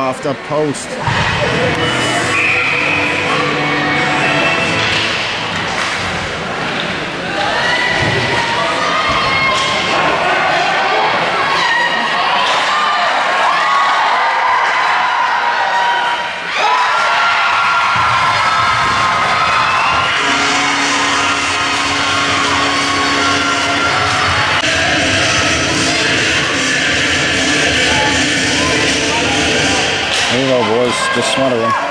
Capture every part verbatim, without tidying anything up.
off the post. Here you go, boys. Just smother one.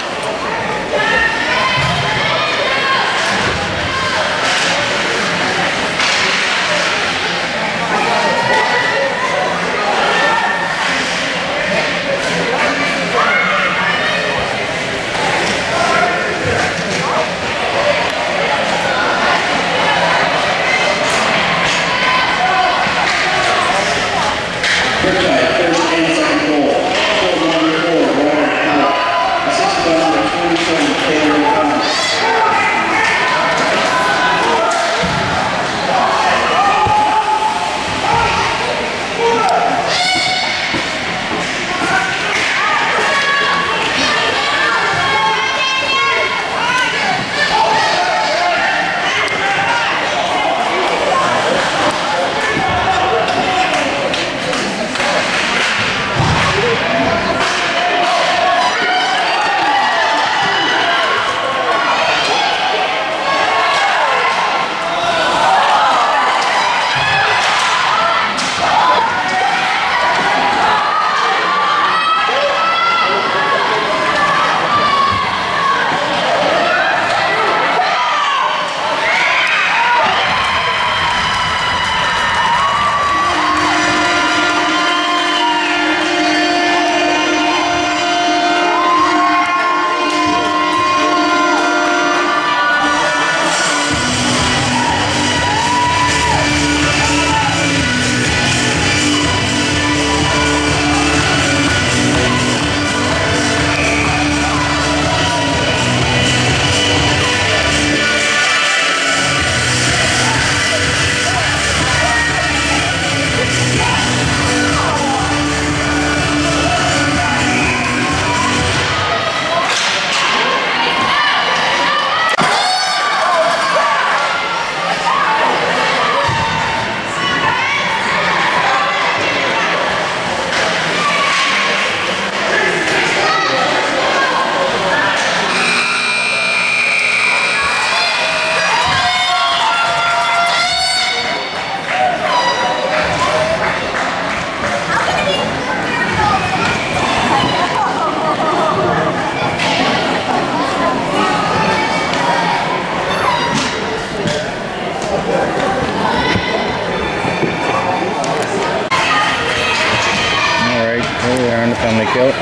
Family kill.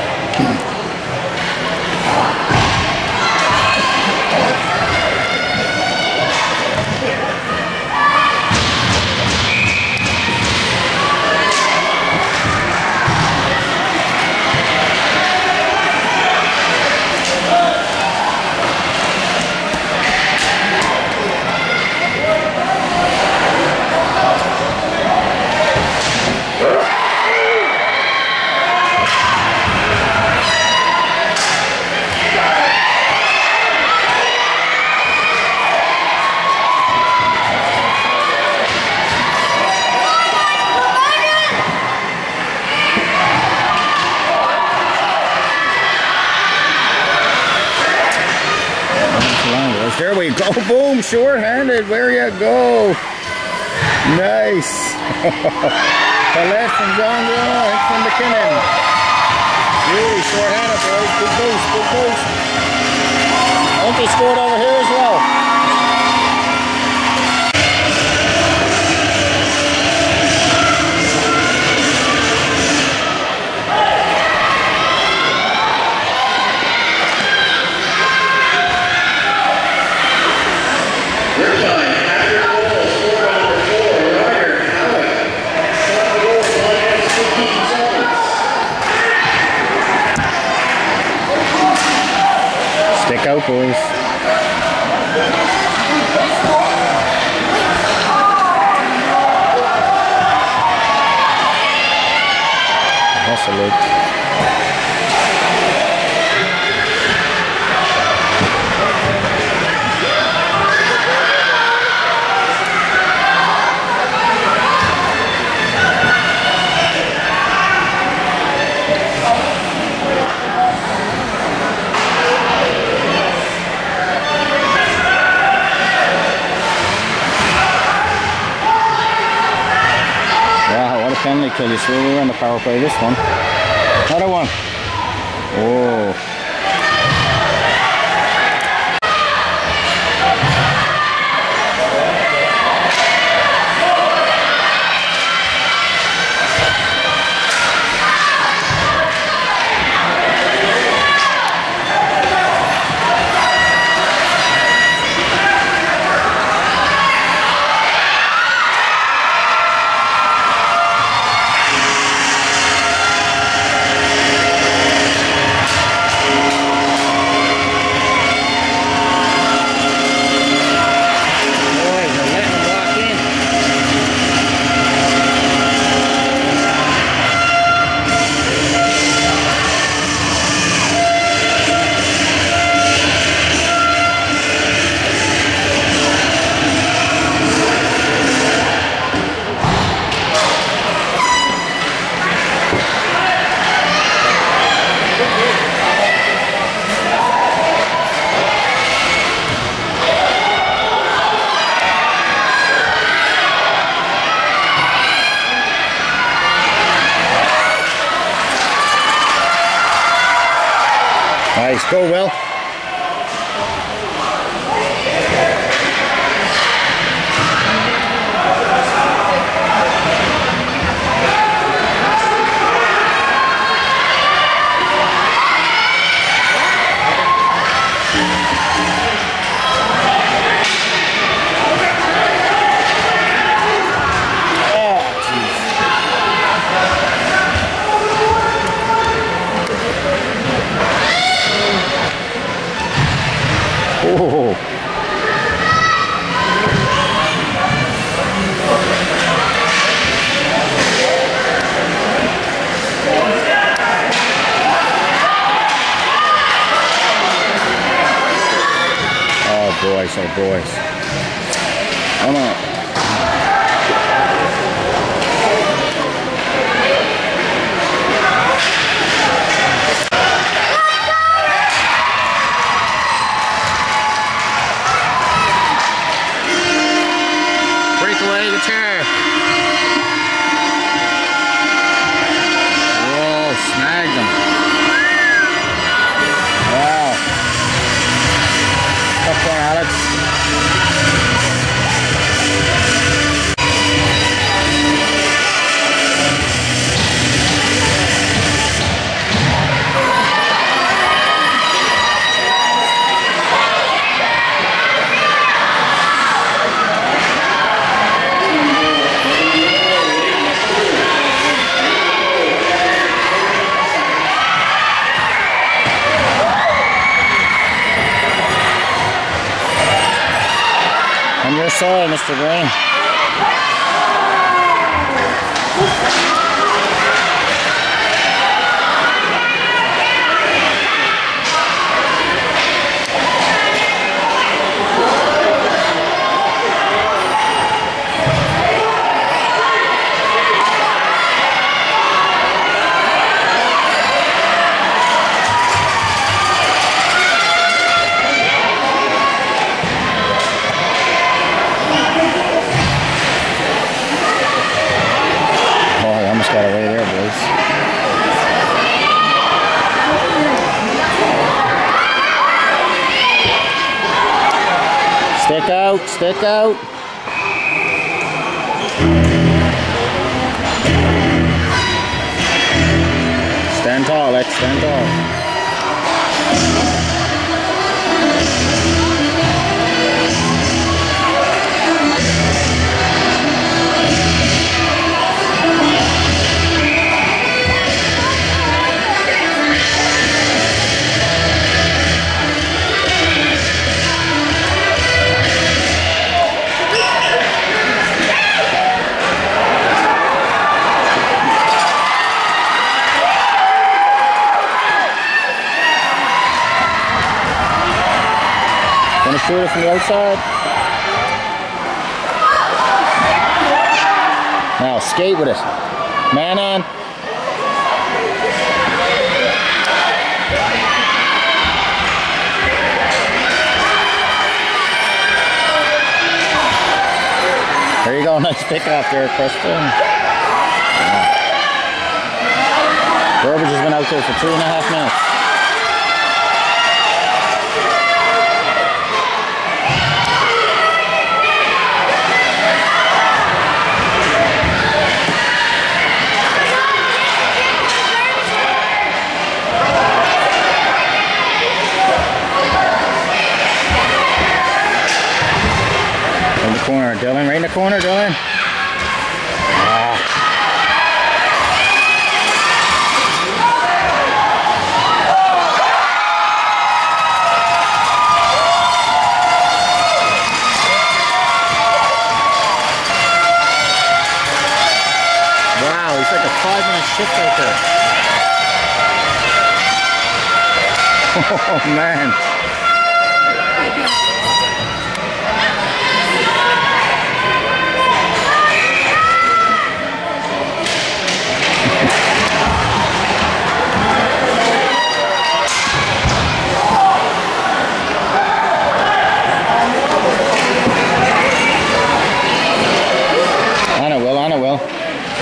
There we go, boom, short-handed, where you go. Nice. The left from John John from McKinnon. Really short-handed, boys, big boost, big boost. Uncle scored over here as well. Stick out, boys. That's a look. penalty kill. You see, we were in the power play this one. Another one. Oh. Nice, go Will. Oh. Oh boys, oh boys. Come on. On your side, Mister Green. Got away there, boys. Stick out, stick out. Stand tall, let's stand tall. Shoot it from the outside. Now skate with it. Man on. There you go. Nice pick off there, Preston. Burbage has been out there for two and a half minutes. In the corner, Dylan, right in the corner, Dylan. Ah. Wow, he's like a five minute shift right there. Oh man. On it, Will, on it, Will.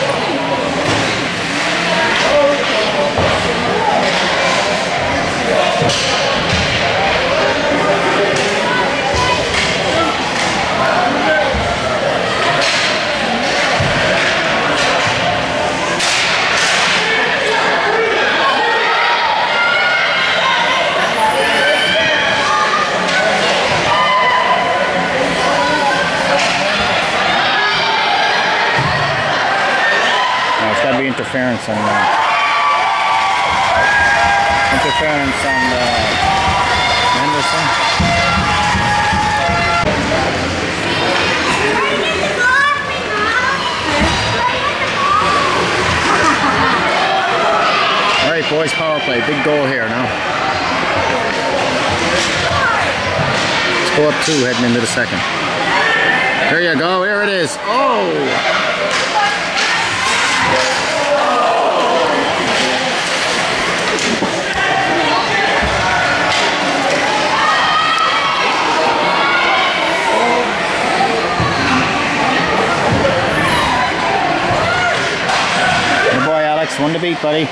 Interference on uh, interference on uh, Anderson. All right, boys, power play. Big goal here now. Let's go up two heading into the second. There you go. Here it is. Oh. One to beat, buddy.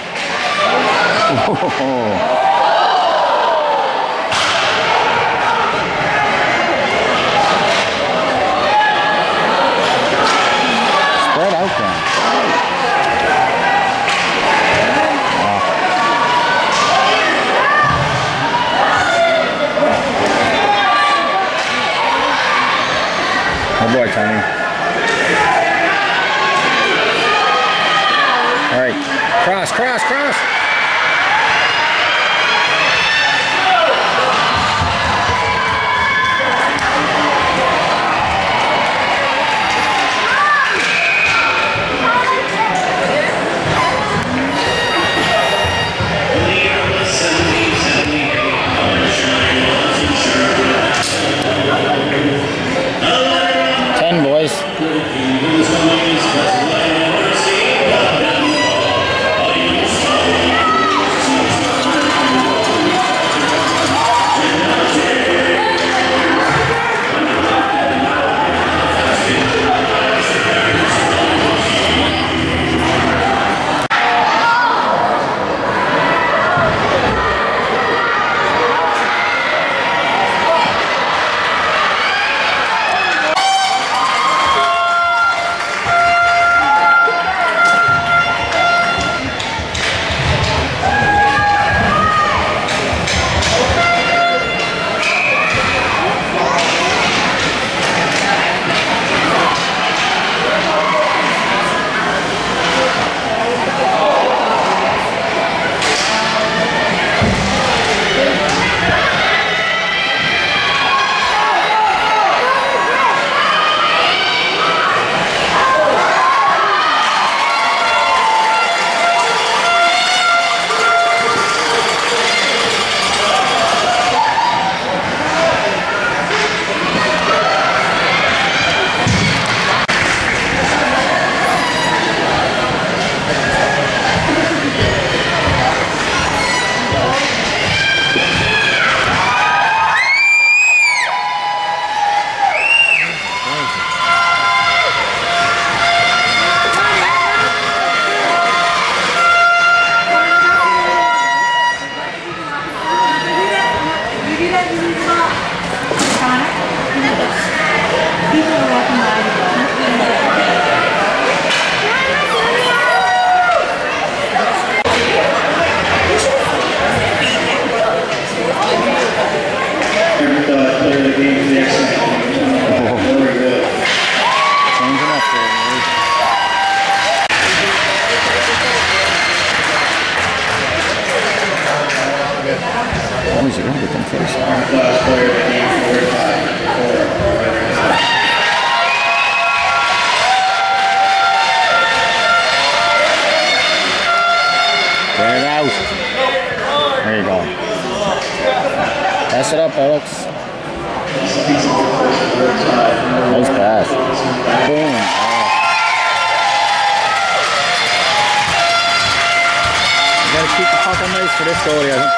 Oh. Spread out then. Wow. Oh boy, Tony. All right. Cross, cross, cross. Ten, boys. There you go. Pass it up, Alex. Nice pass. Boom. You gotta keep the puck on ice for this goalie, I think.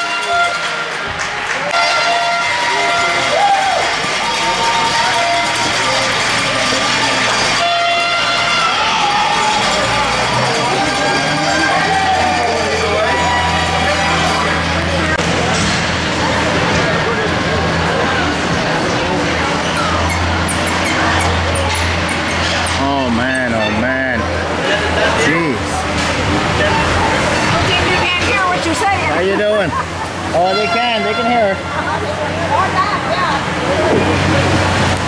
Oh man, oh man. Jeez. Okay, you can't hear what you're saying. How you doing? Oh, they can. They can hear it. Or that, yeah.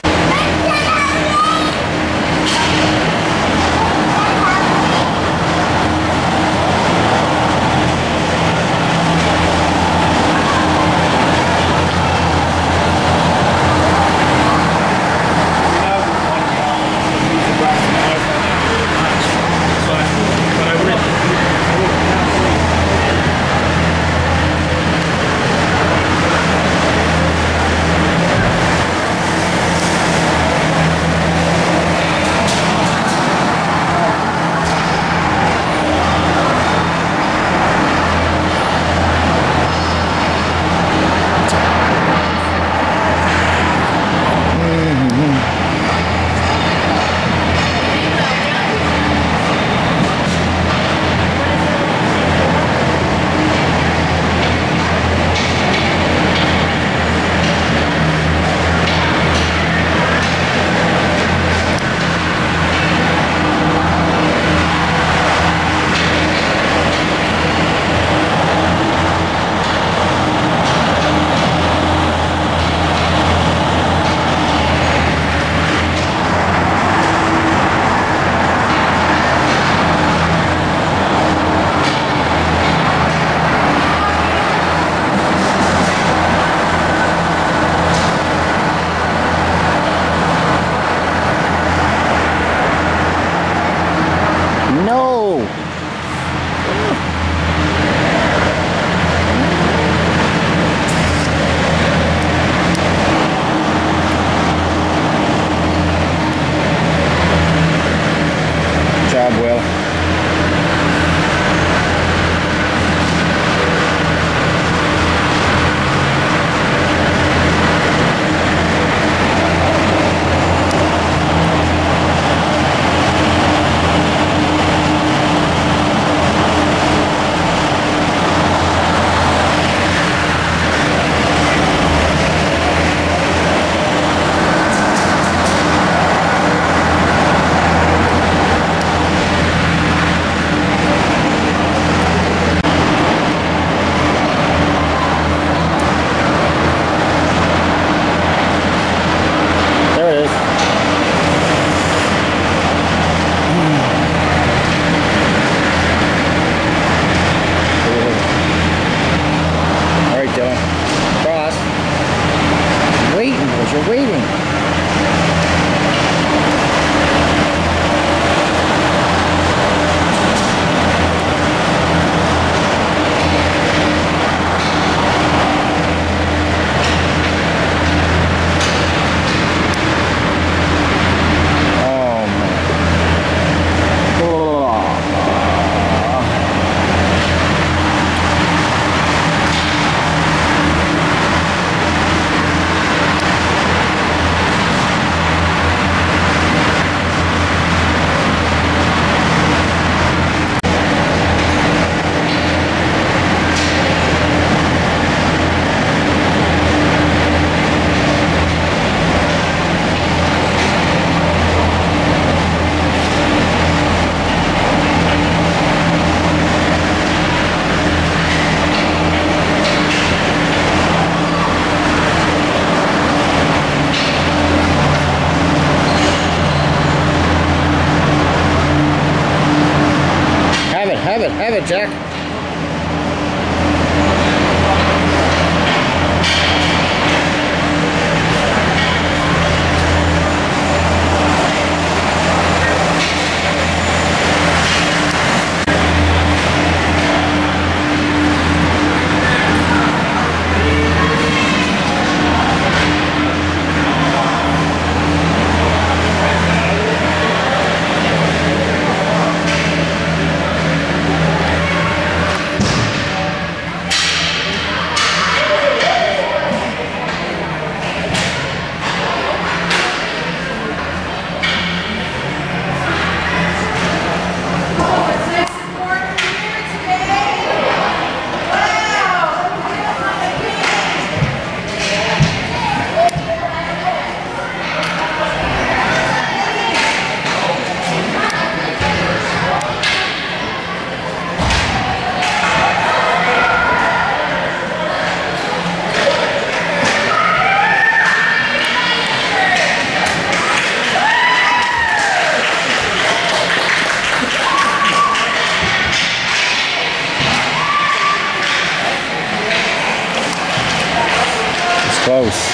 Have it, Jack. close.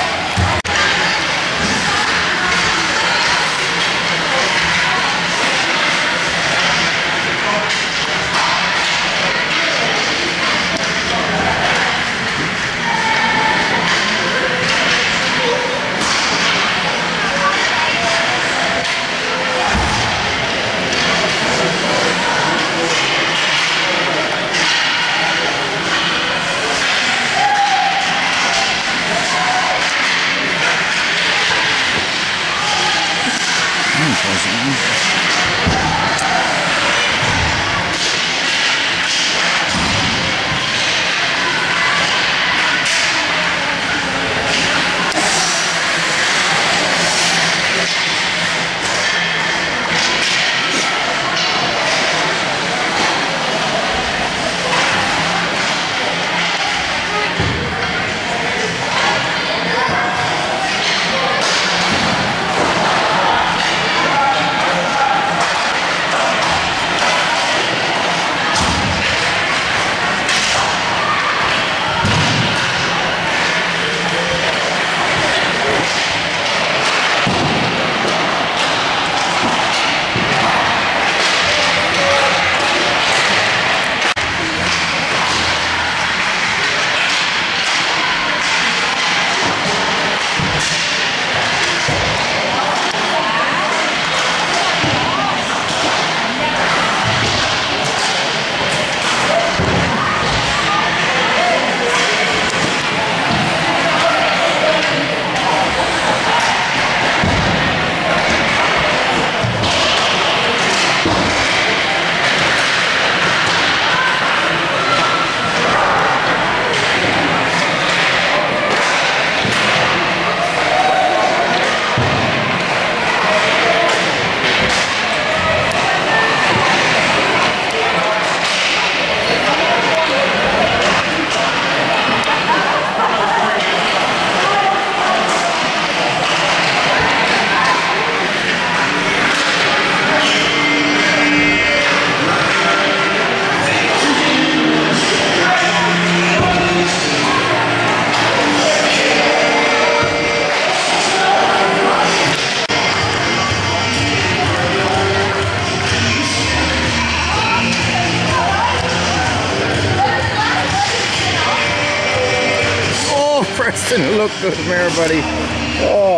Preston, look good, come here, buddy. Oh,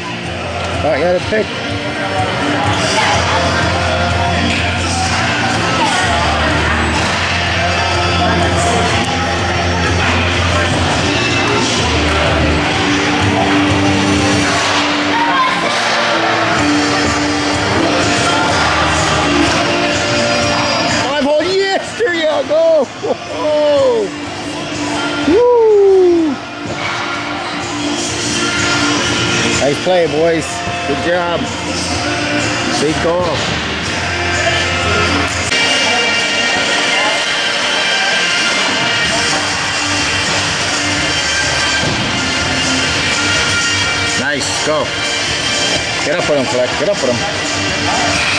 I got a pick. Five hole, yes, there you go. Whoa. Woo. Nice play, boys. Good job. Big goal. Nice. Go. Get up with him, Fleck. Get up with him.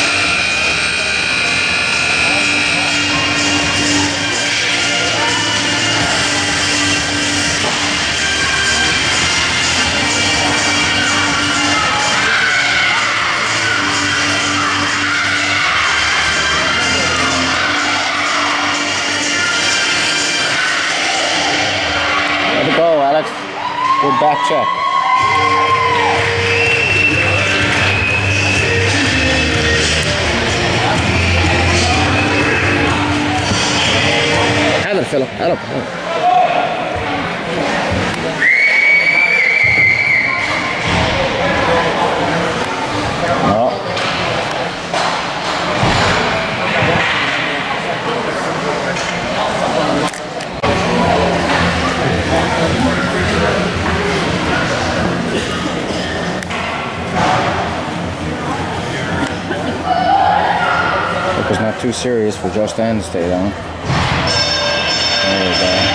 Go, Alex. Good back check. Hello, Philip. Hello. No. It was not too serious for just end stay on. There we go.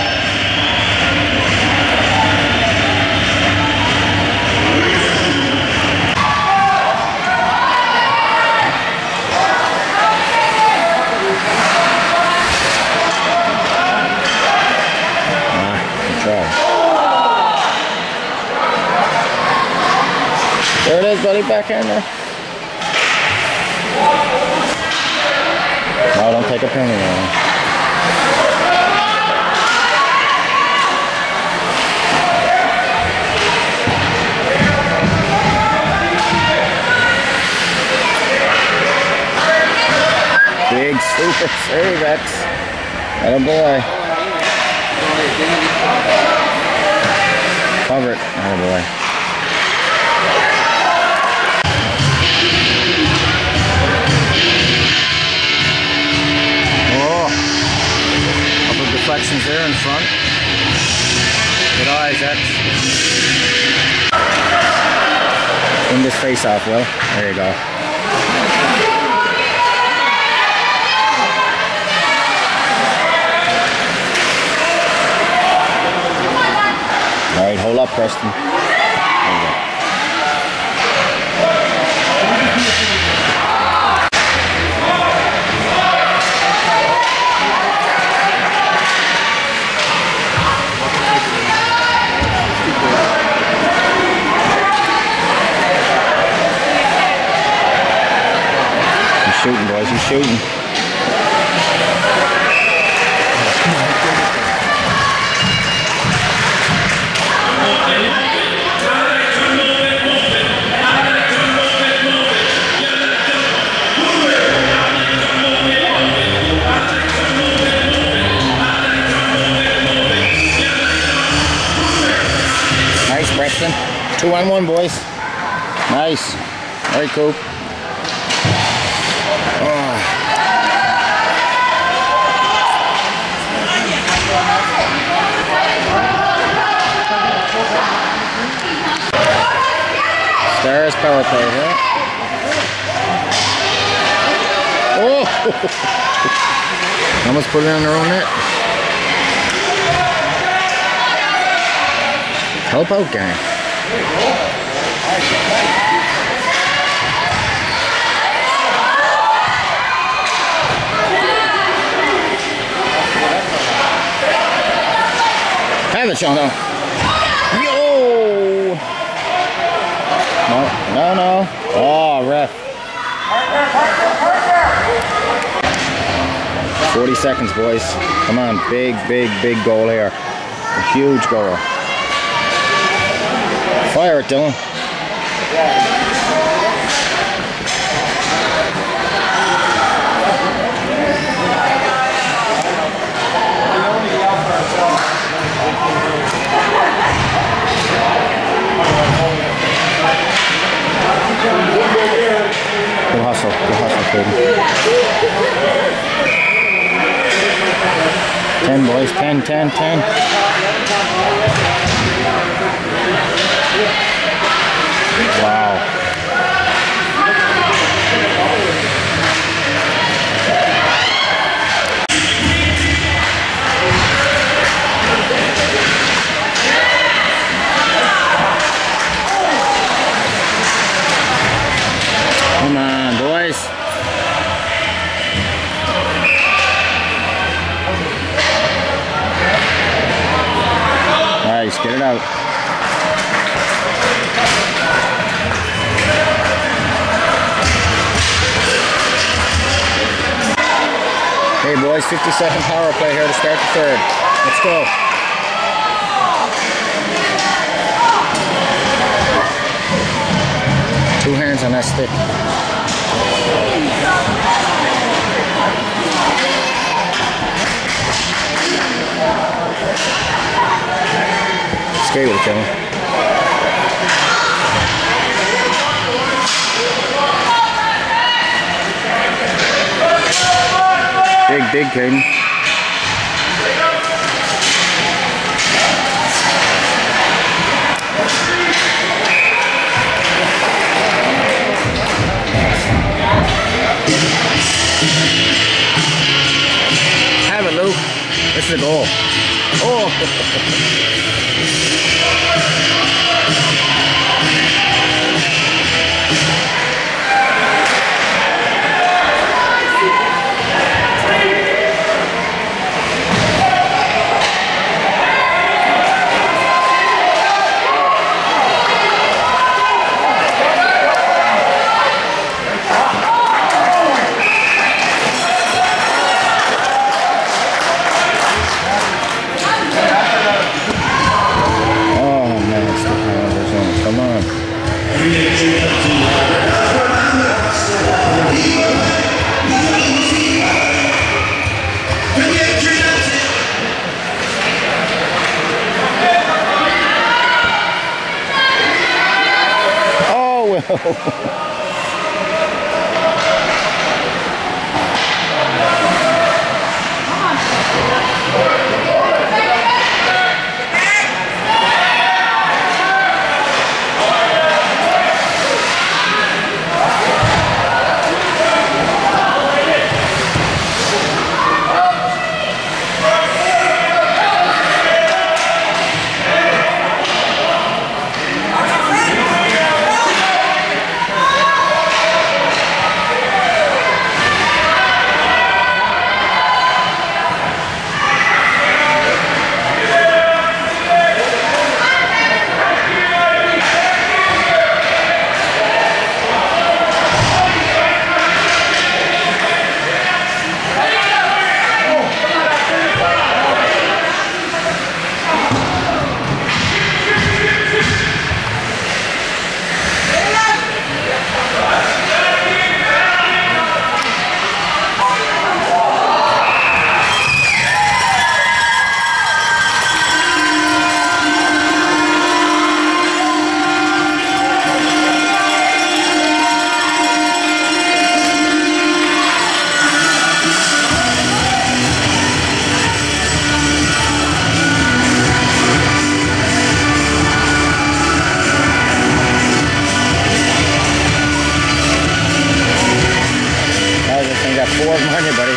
Ah, good try. is, buddy. Back in there. No, don't take a penny now. Big super save, X. Atta boy. Cover it. Atta boy. Oh. Couple deflections there in front. Good eyes, X. Win this face off, Will. There you go. All right, hold up, Preston. There you go. He's shooting, boys. He's shooting. Two on one, boys. Nice. All right, Coop. Oh. Stars power play, huh? Oh! Almost put it on their own net. Help out, gang. Have it, Sean. Yo! No, no, no. Oh, ref. forty seconds, boys. Come on, big, big, big goal here. A huge goal. Fire it, Dylan. Good hustle, good hustle, Caden. Ten, boys, ten, ten, ten. Wow. Come on, boys. Nice, get it out. Hey boys, fifty second power play here to start the third. Let's go. Two hands on that stick. Skate with it, Kevin. Big, big, Caden. Have it, Luke. This is a goal. Oh! Four of them on you, buddy.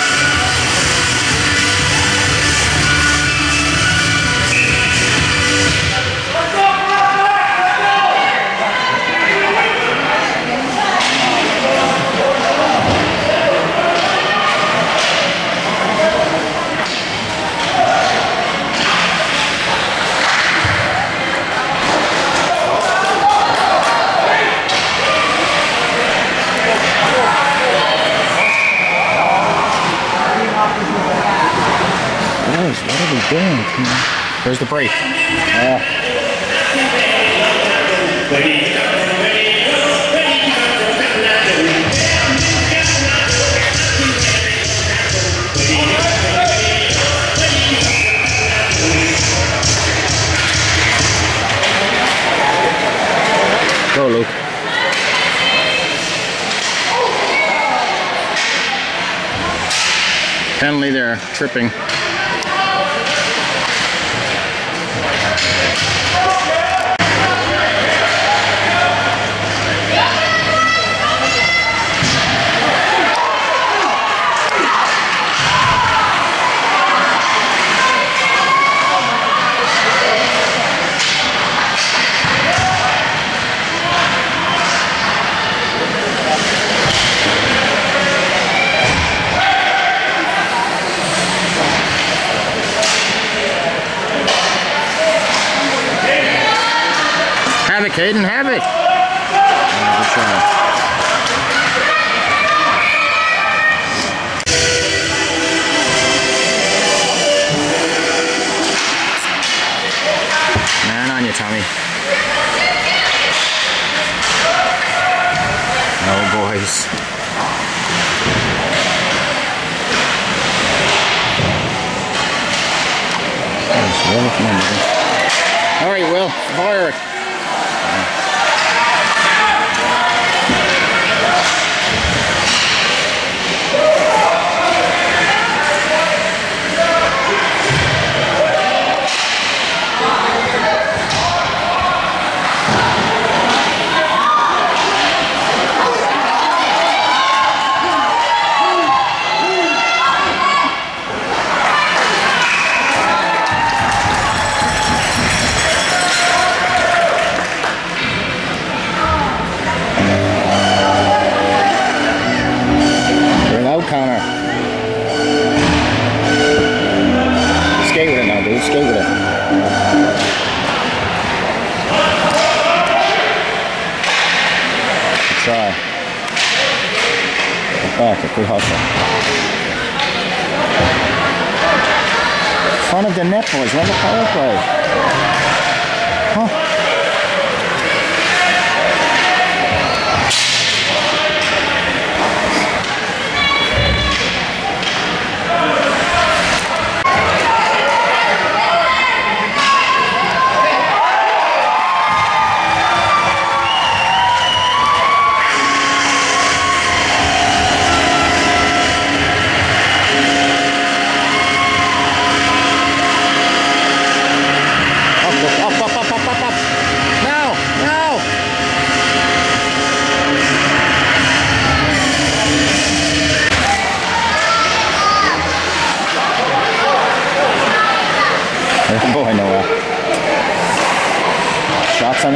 What are we doing? Where's the break? Uh, Go, Luke. Penalty there, tripping. Have it, Caden, have it. Oh, good try. Man on you, Tommy. Oh, boys. All right, Will, fire it. Connor. Skate with it now, dude. Skate with it. Good try. Get back. A good hustle. Front of the net, boys. Run the power play. Huh?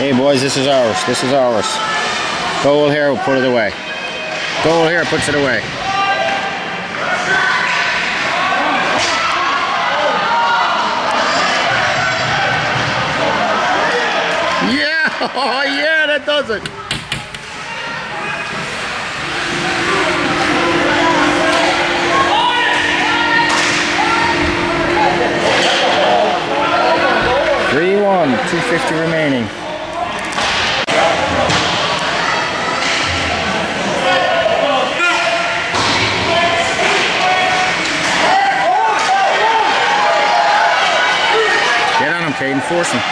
Hey boys, this is ours. This is ours. Goal here, we'll put it away. Goal here puts it away. Yeah! Oh yeah, that does it! three one, two fifty remaining. Get on him, Caden, force him.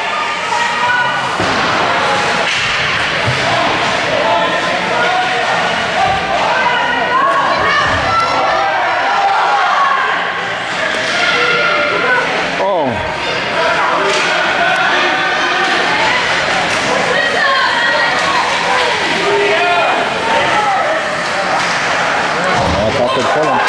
Could pull him.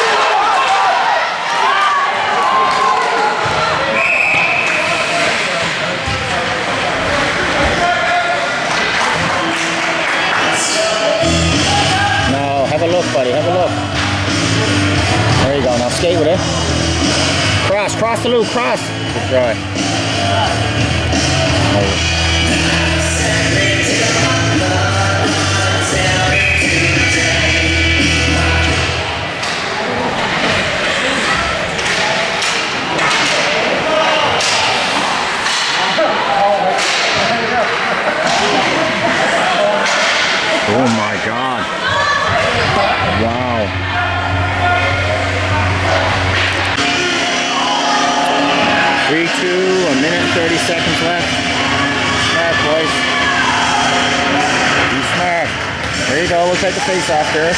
No, have a look, buddy. Have a look. There you go. Now skate with it. Cross, cross the loop, cross. Good try. Oh my God. Wow. three two, a minute and thirty seconds left. Smart, boys. Be smart. There you go, we'll take the face off there.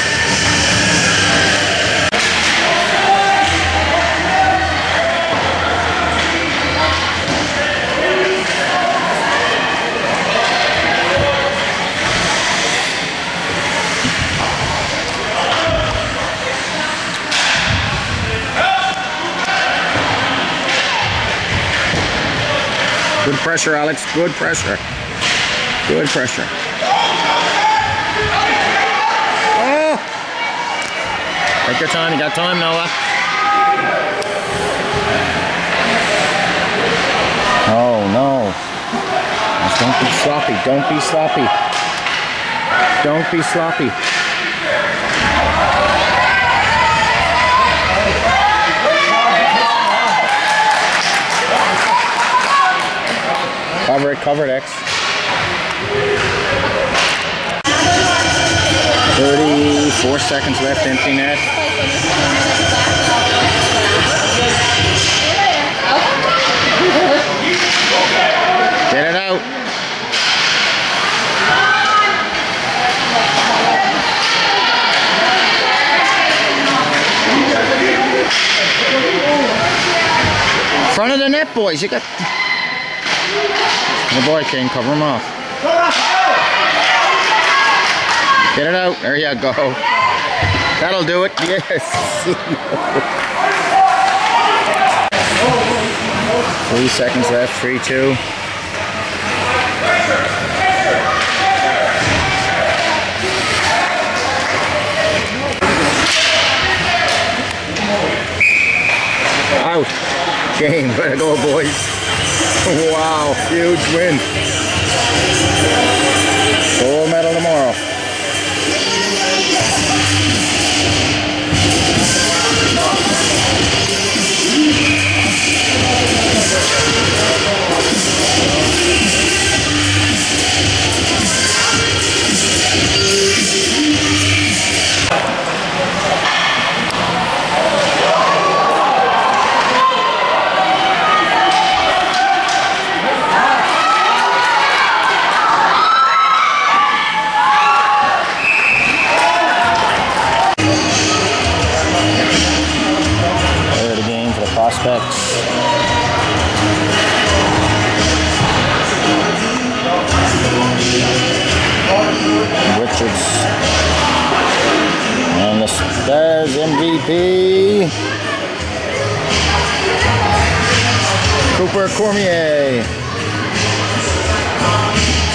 Good pressure, Alex. Good pressure. Good pressure. Oh! Take your time. You got time, Noah. Oh, no. Just don't be sloppy. Don't be sloppy. Don't be sloppy. Cover it, cover it, X. thirty-four seconds left, empty net. Get it out. Front of the net, boys. You got... The boy can cover him off. Get it out. There you go. That'll do it. Yes. Three seconds left. Three, two. Out. Game. Way to go, boys. Wow, huge win. Gold medal tomorrow. Prospects. Richards. And the Stars M V P. Cooper Cormier.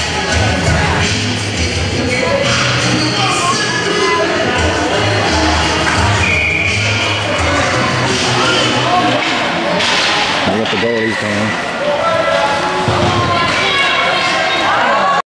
the goalie's going.